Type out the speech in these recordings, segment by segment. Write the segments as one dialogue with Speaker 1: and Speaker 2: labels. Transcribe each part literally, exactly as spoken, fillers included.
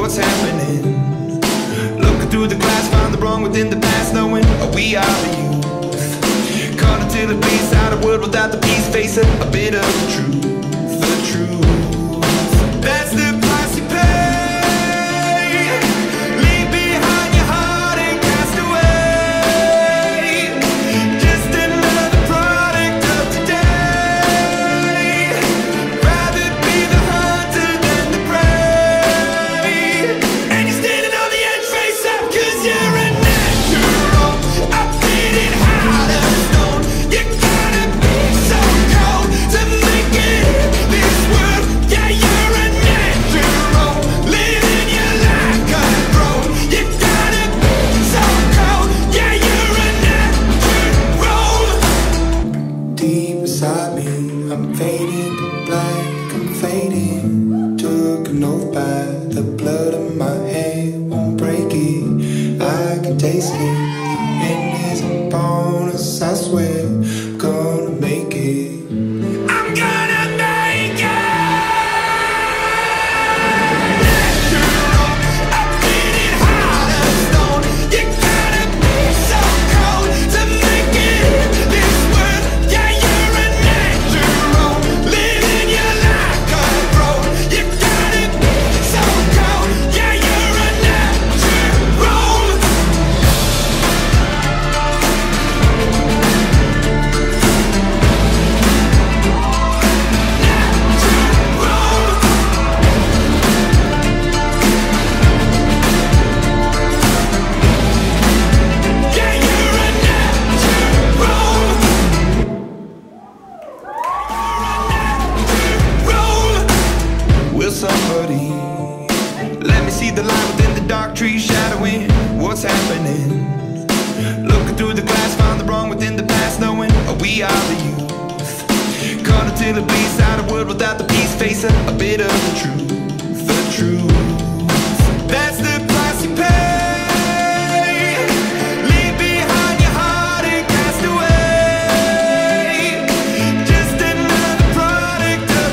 Speaker 1: what's happening. Looking through the glass, find the wrong within the past, knowing we are the youth. Caught until it bleeds out a world without the peace, facing a bit of the truth, the truth. That's the price you pay. Leave behind your heart and cast away. Just another product of today. Rather be the hunter than the prey. And you're standing on the edge face up, cause you're a natural. I beat it out of stone. You gotta be so cold to make it in this world. Yeah, you're a natural, living your life control. You gotta be so cold. Yeah, you're a natural. Deep inside me, I'm fading to black, I'm fading. Took an oath by the blood of my hand, won't break it. I can taste it. The end is a bonus, I swear. Gonna make it. I'm gonna make it. Natural, I beat it out of stone. You gotta be so cold to make it in this world. Yeah, you're a natural, living your life control. You gotta be so cold. Yeah, you're a natural. Yeah, you're a natural. Will somebody let me see the light within the dark trees shadowing what's happening? Looking through the glass, find the wrong within the past, knowing we are the youth. Caught until it bleeds out a world without the peace, facing a bit of the truth, the truth. That's the price you pay. Leave behind your heart and cast away. Just another product of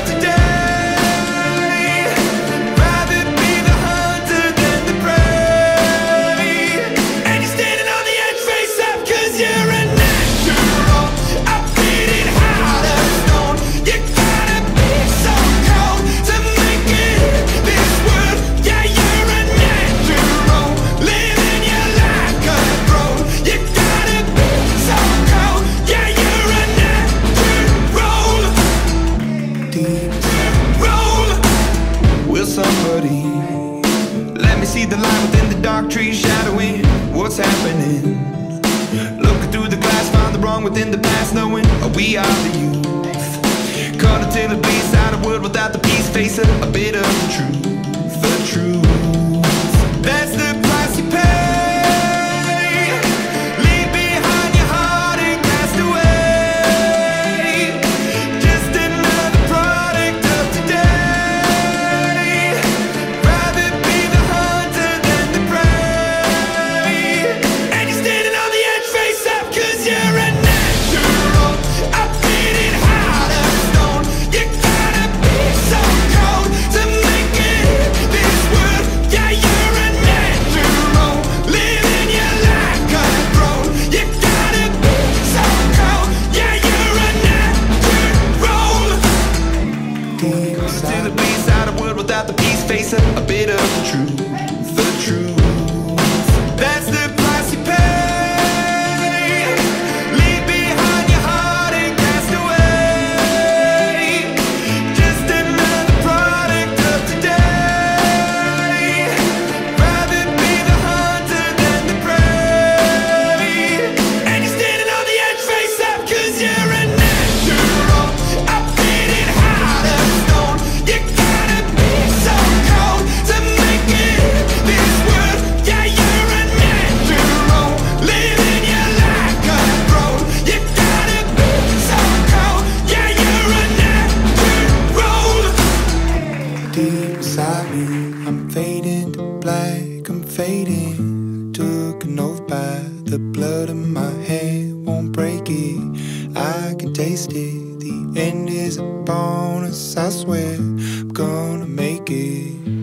Speaker 1: today. Rather be the hunter than the prey. And you're standing on the edge face up, cause you're a natural. I beat it out of stone. You gotta be so cold to make it in this world. Yeah, you're a natural, living your life control. You gotta be so cold. Yeah, you're a natural. Deep roll. Will somebody let me see the light within the dark trees shadowing what's happening? Looking through the glass, find the wrong within the past, knowing we are the youth. Caught until it bleeds out a world without the peace, facing a bit of the truth, the truth. That's the price you pay. Leave behind your heart and cast away. Just another product of today. Rather be the hunter than the prey. And you're standing on the edge face up, cause you're a natural. I beat it out of stone. You gotta be so cold to make it in this world. Yeah, you're a natural, living your life control. You gotta be so cold. Yeah, you're a natural. Deep inside the bleeds out a world without the peace, facing a bit of the truth, the truth. That's the price you pay. Leave behind your heart and cast away. Just another product of today. Rather be the hunter than the prey. And you're standing on the edge face up, cause you're a natural. I beat it out of stone. You gotta be so cold to make it in this world. Yeah, you're a natural, living your life control. You gotta be so cold. Yeah, you're a natural. Deep inside me, I'm fading to black, I'm fading. Took an oath by the blood of my hand, won't break it. I can taste it. The end is a bonus, I swear. I'm gonna make it.